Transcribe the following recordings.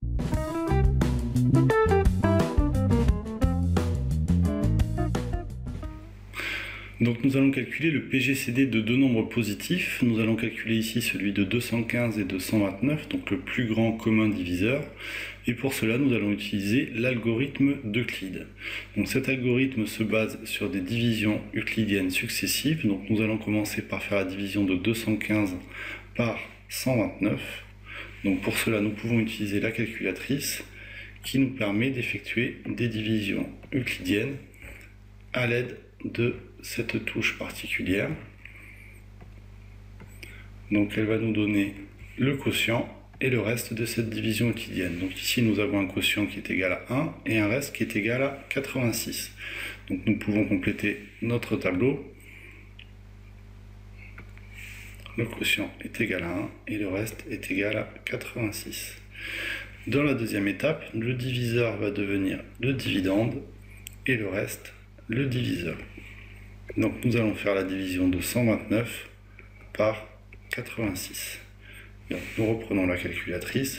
Donc nous allons calculer le PGCD de deux nombres positifs. Nous allons calculer ici celui de 215 et de 129, donc le plus grand commun diviseur. Et pour cela, nous allons utiliser l'algorithme d'Euclide. Donc cet algorithme se base sur des divisions euclidiennes successives. Donc nous allons commencer par faire la division de 215 par 129. Donc pour cela, nous pouvons utiliser la calculatrice qui nous permet d'effectuer des divisions euclidiennes à l'aide de cette touche particulière. Donc elle va nous donner le quotient et le reste de cette division euclidienne. Donc ici nous avons un quotient qui est égal à 1 et un reste qui est égal à 86. Donc nous pouvons compléter notre tableau. Le quotient est égal à 1 et le reste est égal à 86. Dans la deuxième étape, le diviseur va devenir le dividende et le reste le diviseur. Donc nous allons faire la division de 129 par 86. Donc nous reprenons la calculatrice.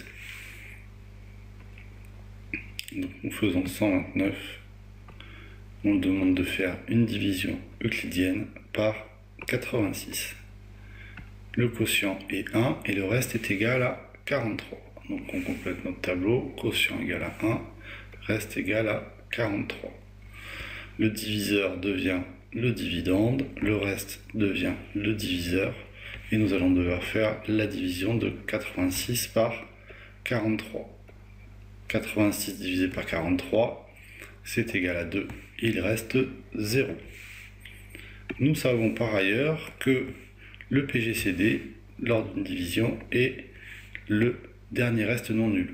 Donc nous faisons 129. On demande de faire une division euclidienne par 86. Le quotient est 1 et le reste est égal à 43. Donc on complète notre tableau. Quotient égal à 1, reste égal à 43. Le diviseur devient le dividende, le reste devient le diviseur, et nous allons devoir faire la division de 86 par 43. 86 divisé par 43, c'est égal à 2, et il reste 0. Nous savons par ailleurs que le PGCD, lors d'une division, est le dernier reste non nul.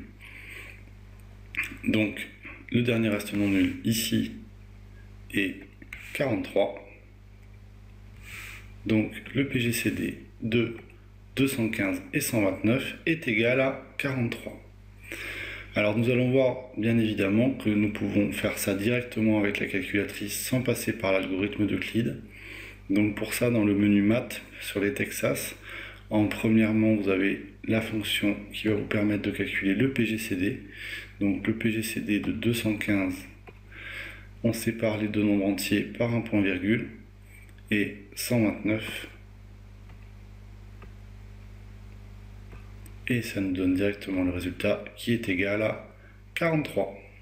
Donc, le dernier reste non nul ici est 43. Donc le PGCD de 215 et 129 est égal à 43. Alors nous allons voir bien évidemment que nous pouvons faire ça directement avec la calculatrice sans passer par l'algorithme d'Euclide. Donc pour ça, dans le menu Maths sur les Texas, premièrement vous avez la fonction qui va vous permettre de calculer le PGCD. Donc le PGCD de 215, on sépare les deux nombres entiers par un point-virgule, et 129, et ça nous donne directement le résultat qui est égal à 43.